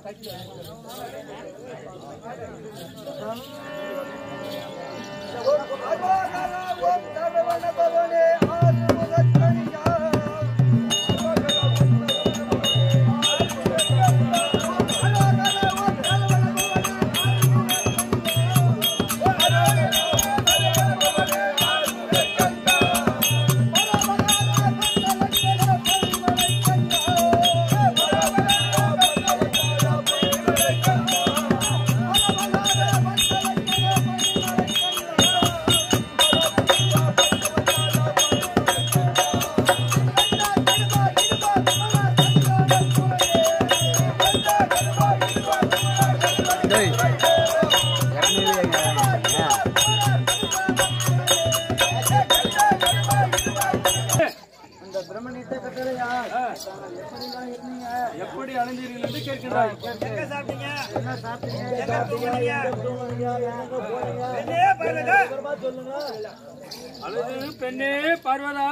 எப்படி அலைஞ்சீர்கள் என்று கேட்கிறாய். அழகு பெண்ணே பார்வதா,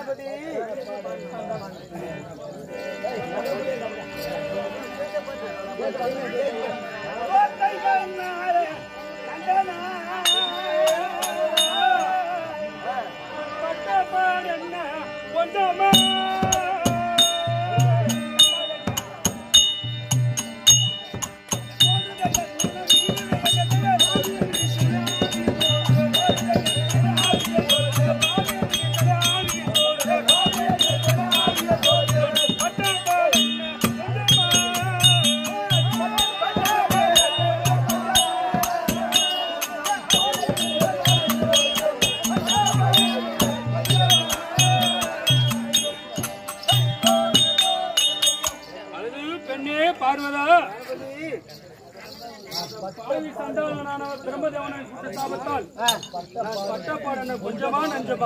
பிரம்மதேவனின் சாபத்தால் பட்டப்பாடன கொஞ்சமா நஞ்சமா.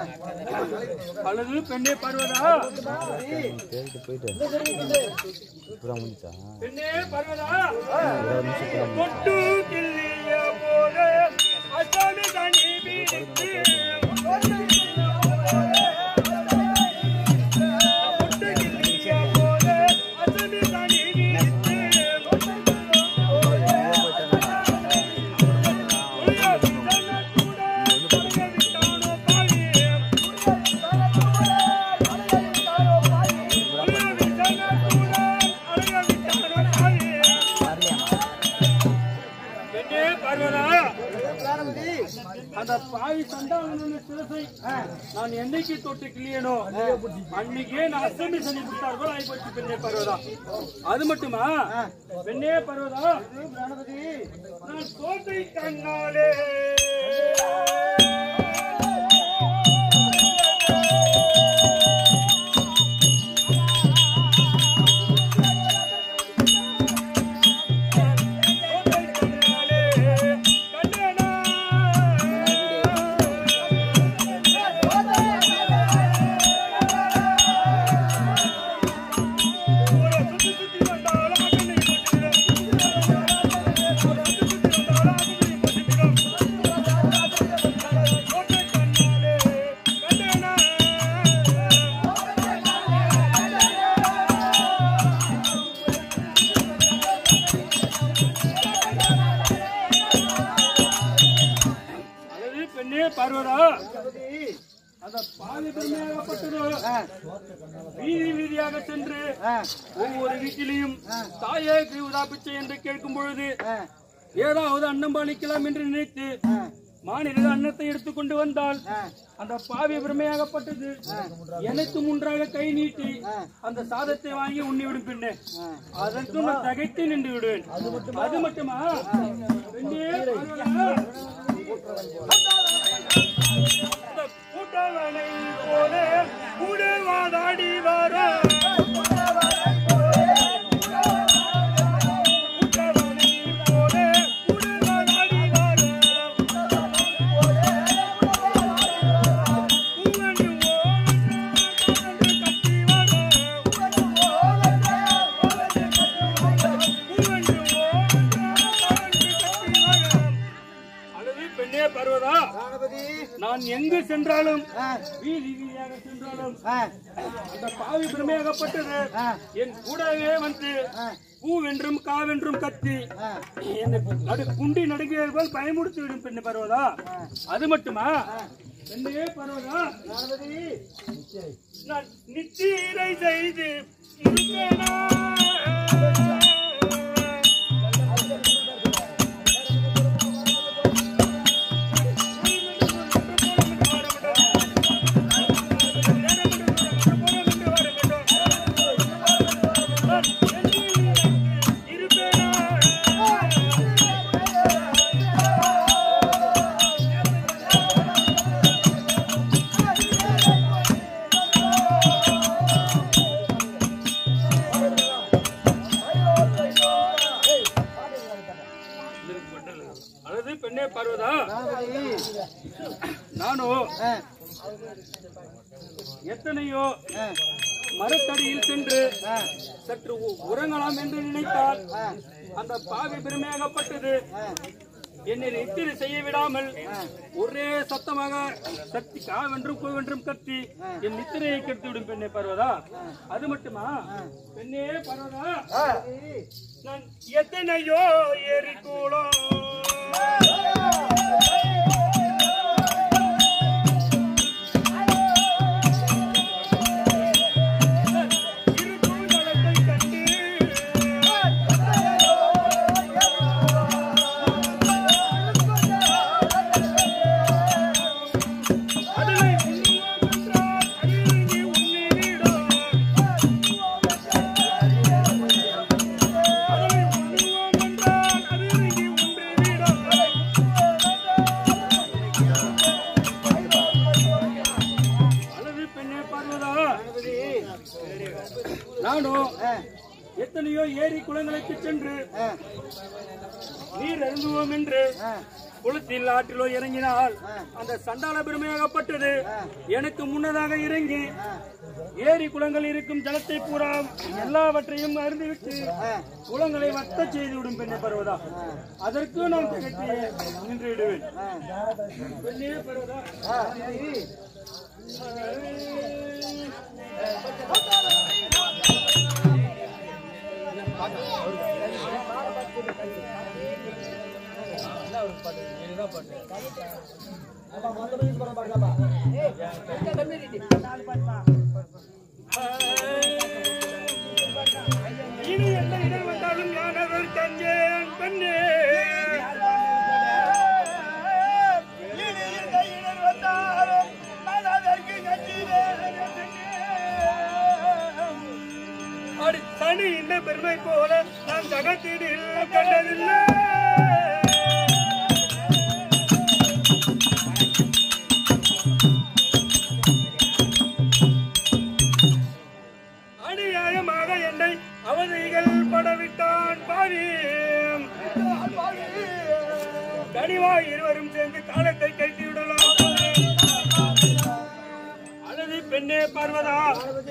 அழகு பெண்ணே பார்வதா, பெண்ணே பார்வதா, பொட்டு கிள்ளிய போல அசாமி கனி பிடித்து அந்த பாவி சண்டாளனுடைய சிரசை நான் என்னைக்கு தொட்டு கிளியனோ அன்னைக்கே நான் அசம்பி சனி விட்டார்கள் ஆய்போச்சு பெண்ணே பர்வதா. அது மட்டுமா பெண்ணே பர்வதா, நான் தோற்றை கண்ணாலே பார்வதா, அந்த பாவி பெருமையாகப்பட்டதோ வீதி வீதியாக சென்று ஒவ்வொரு வீட்டிலையும் தாயே கிரிவுதா பிச்சை என்று கேட்கும் பொழுது ஏதாவது அன்னம் பாலிக்கலாம் என்று நினைத்து மாநில அன்னத்தை எடுத்துக்கொண்டு வந்தால் அந்த பாவி பெருமையாகப்பட்டது எனக்கு முன்றாக கை நீட்டி அந்த சாதத்தை வாங்கி உண்ணிவிடும் பெண்ணே. அதற்கு நான் தகைத்து நின்று விடுவேன். அது மட்டுமா கூட்டவனை போல கூடவாதாடி வர நான் எங்கு சென்றாலும் வீதி வீதியாக சென்றாலும் அந்த பாவி பெருமையாகப்பட்டது என் கூடவே வந்து பூவென்றும் காவென்றும் கத்தி குண்டி நடுங்கியது போல் பயமுடுத்தி விடும் பெண்ணு பருவதா. அது மட்டுமா பெண்ணே பருவதா, நான் நிச்சீரை செய்து இருக்கேனா பருவதா, நானும் எத்தனையோ மரத்தடியில் சென்று சற்று உறங்கலாம் என்று நினைத்தால் அந்த பாவி பெருமையாகப்பட்டது என்னை நித்திரை செய்ய விடாமல் ஒரே சத்தமாக சக்தி காவென்றும் கோவென்றும் கத்தி என் நித்திரையை கெடுத்துவிடும் பெண்ணே பருவதா. அது மட்டுமா பெண்ணே பருவதா, நான் எத்தனையோ ஏறி கூலம் நானும் எத்தனையோ ஏரி குளங்களுக்கு சென்று நீர் அருந்துவோம் என்று குளத்தில் ஆற்றிலோ இறங்கினால் அந்த சண்டாள பெருமையாகப்பட்டது எனக்கு முன்னதாக இறங்கி ஏரி குளங்கள் இருக்கும் ஜலத்தை பூரா எல்லாவற்றையும் அருந்திவிட்டு குளங்களை வட்ட செய்துவிடும் பெண்ணை பருவதா. அதற்கு நான் திகட்டி நின்று விடுவேன் பெண்ணே பருவதா. இனி எந்த இடம் வந்தாலும் யானவர் கஞ்சேன் பெண்ணே, இனி எந்த இடம் வந்தாலும் நான் அதற்கு அடி தனி இந்த பெருமை போல நான் ஜகத்தினில் கண்டதில்லை. அநியாயமாக என்னை அவதிகள் படவிட்டான் பாவி. கனிவாய் இருவரும் சேர்ந்து காலத்தை கட்டி விடலாம். அழகு பெண்ணே பர்வதா,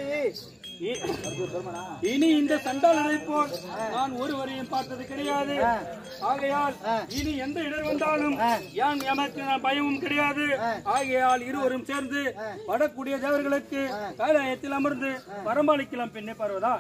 இனி இந்த சண்டாளரை போல் நான் ஒருவரையும் பார்த்தது கிடையாது. ஆகையால் இனி எந்த இடர் வந்தாலும் யான் எமக்கு பயமும் கிடையாது. ஆகையால் இருவரும் சேர்ந்து வரக்கூடிய தேவர்களுக்கு கைலாயத்தில் அமர்ந்து பரம்பாலிக்கலாம் பெண்ணே பர்வதா.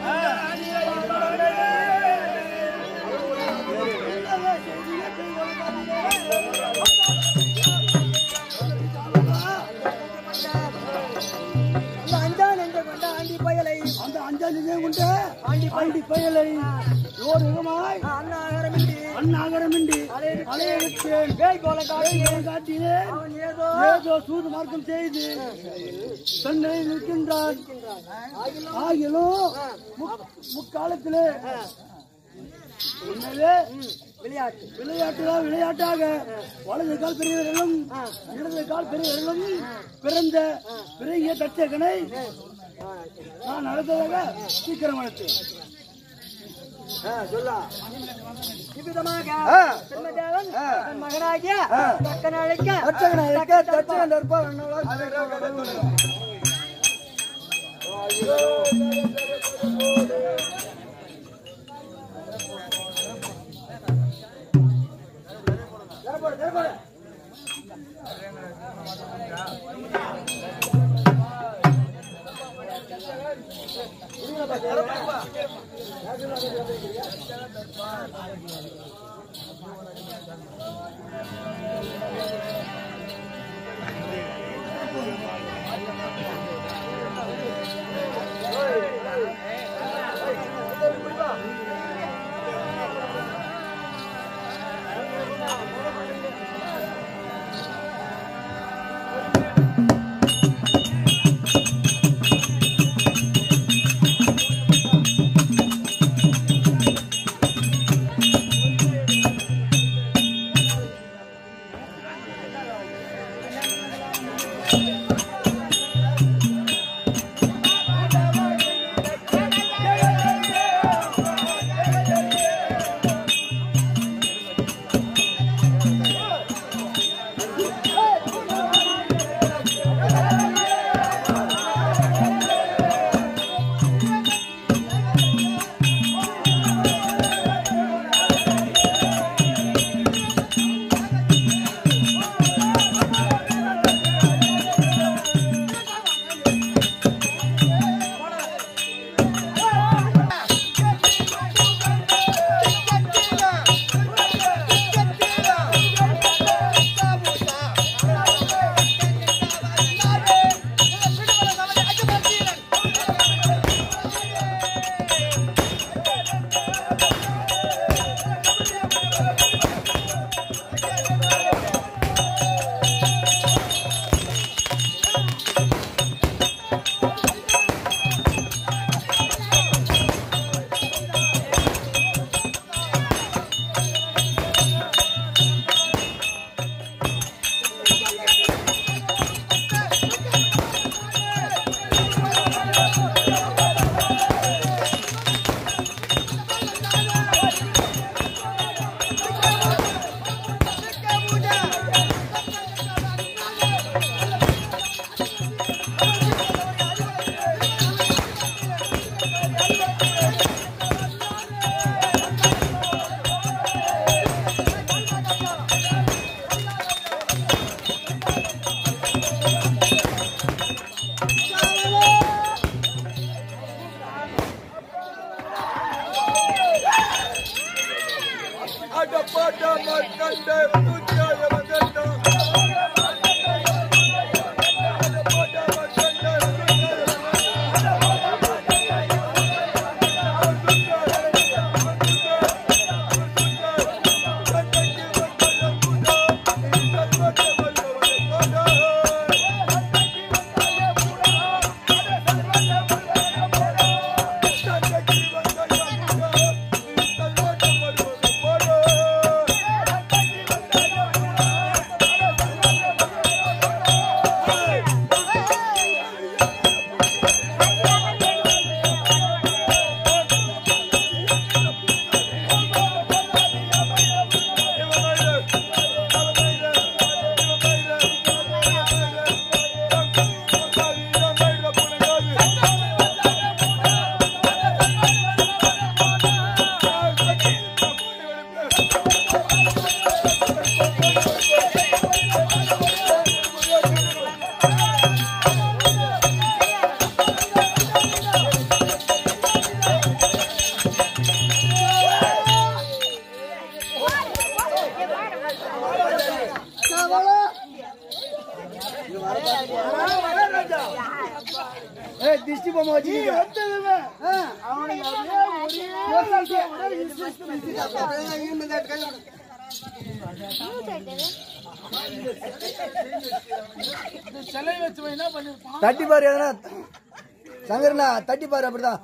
சூது மார்க்கம் செய்து தன்னை நிற்கின்றான். ஆகிலும் முக்காலத்திலே விளையாட்டுதான் விளையாட்டாக வலது கால் பெரியவர்களும் இடது கால் பெரியவர்களும் பிறந்த பிறகிய தச்சகனை நான் நடந்ததாக சீக்கிரம் வளர்த்தேன். மகனாகிய திஷ்டி பொம்மை வச்சுக்கிங்க அவனுக்கு சிலை வச்சு என்ன பண்ணிருப்பான் தட்டி பாரு எதனா சங்கரனா தட்டி பாரு அப்படிதான்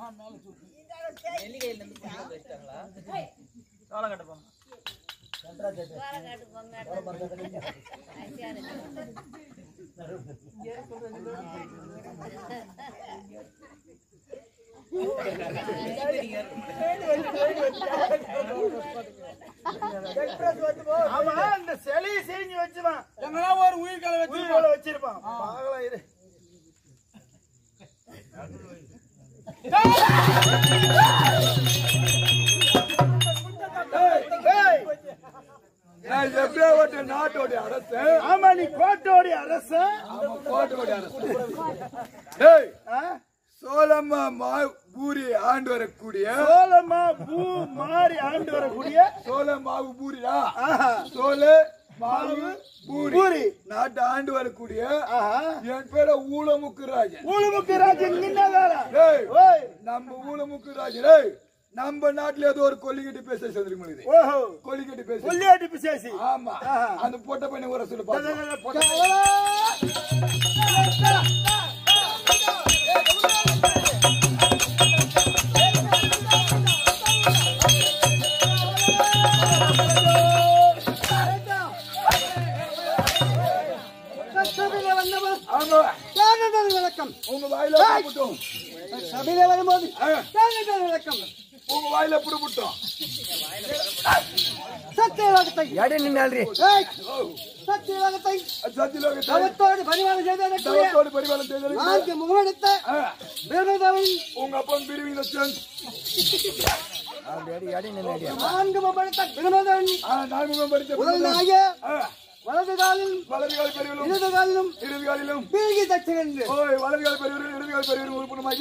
ஆமா இந்த சிலையை செஞ்சு வச்சுவான் எங்கன்னா ஒரு உயிர்கால வச்சு போல வச்சிருப்பான் பாகலா இரு நாட்டோடைய அரசு ஆமா நீ கோட்டோடைய அரசு கோட்டோடைய அரசு சோழம்மா பூரி ஆண்டு வரக்கூடிய சோழம்மா பூ மாறி ஆண்டு வரக்கூடிய சோழ மாவு பூரிடா சோழ மாவு பூரி நாட்டு ஆண்டு வரக்கூடிய என் பேர ஊழமுக்கு ராஜன் நம்ம ஊழமுக்கு ராஜன் நம்ம நாட்டுல ஏதோ ஒரு கொல்லிக்கட்டி பேச சொல்லிருக்க கொல்லிக்கட்டி பேச கொல்லியாட்டி பேசி ஆமா அந்த பொட்ட பையனை வர சொல்லு வணக்கம் உங்க வாயில சபையில வரும்போது வணக்கம் உங்க வாயில புடுபுட்டோம் சத்தியலோகத்தை எடை நின்னால்றி சத்தியலோகத்தை சத்தியலோகத்தை தவத்தோடு பரிவாரம் செய்த நான்கு முகமெடுத்த பிரேமதேவன் உங்க அப்பன் பிரிவின் லட்சம் எடை நின்னாடி நான்கு முகமெடுத்த பிரேமதேவன் நான்கு முகமெடுத்த உடனாக வலது காலில் பெரியவரும் இடது காலிலும் பீகி தச்சகன் வலது கால் பெரியவரும் இடது கால் பெரியவரும் உறுப்பினமாக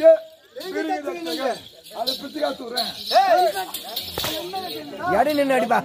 அதை பிச்சுக்கா சொல்றேன் எடை நின்று அடிப்பா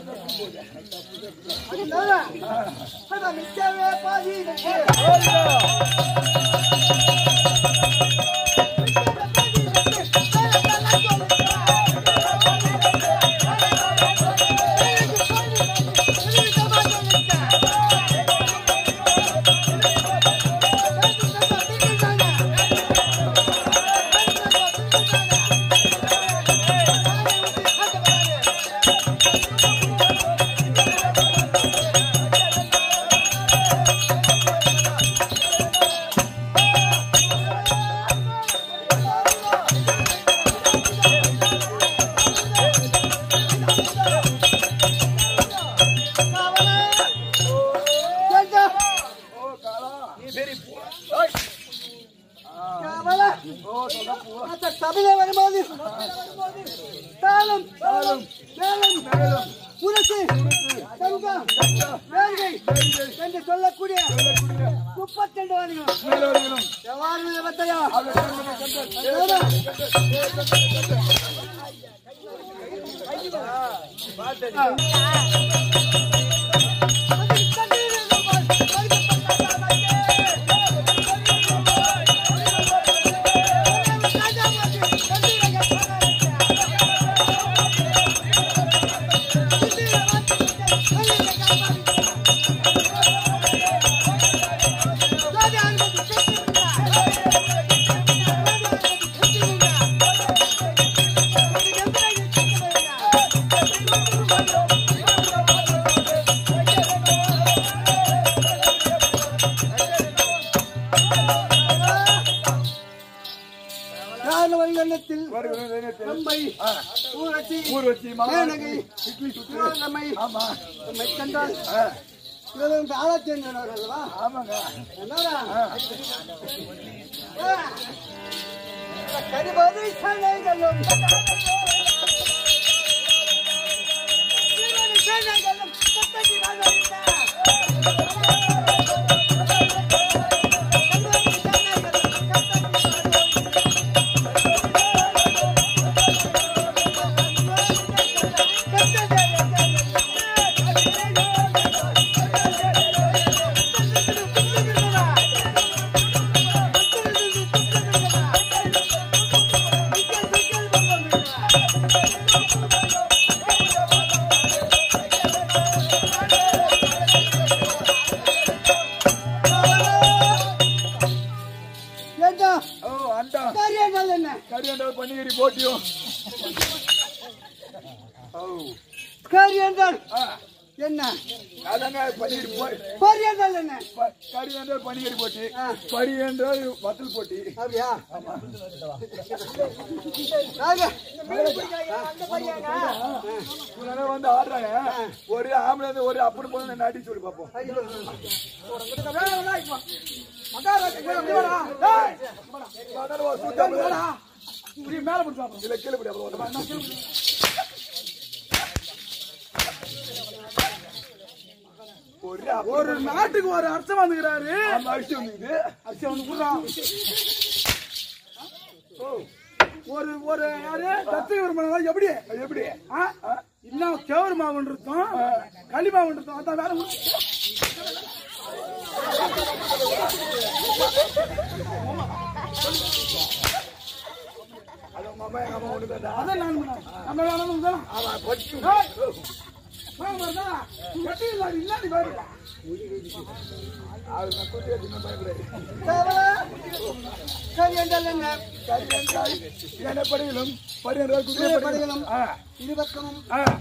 சபையில வரும்போது தாளம் புரட்சி தங்கம் என்று சொல்லக்கூடிய 32 வாணிகளும் எவ்வாறு விபத்தையா ஓ அண்டா கறி என்றால் என்ன? கறி என்றால் பன்னிக்கறி போட்டியும். ஓ கறி என்றால் என்ன? அதாங்க பன்னிக்கறி போய். பரி என்றால் என்ன? கறி என்றால் பன்னிக்கறி போட்டி, பரி என்றால் வத்தல் போட்டி. அப்படியா? வந்து ஆடுறாங்க. ஒரு ஆம்பளை ஒரு அப்படி போல நடி சொல்லி பார்ப்போம். மேல போட்டு இல்ல கீழே போய் அப்புறம் ஒரு நாட்டுக்கு ஒரு அரசன் வந்துக்கிறாரு. அரிசி வந்து அரிசி வந்து கூடுறான். ஒரு ஒரு யாரு தத்து விரும்பினா எப்படி எப்படி இன்னும் கேவரு மாவுன்னு இருக்கும், களி மாவுன்னு இருக்கும். அதான் வேலை அதான் நான் நம்ம வேணும் படைகளும் படைகளும் இருபக்கமும்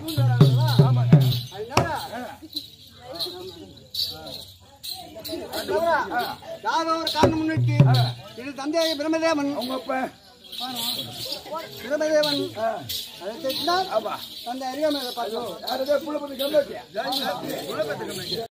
யாரோ ஒரு காரணம் முன்னிட்டு இது தந்தை பிரம்மதேவன் அவங்க அப்ப பிரம்மதேவன் அதை தந்தை அறியாமல் யாரதோ புள்ள பண்ணி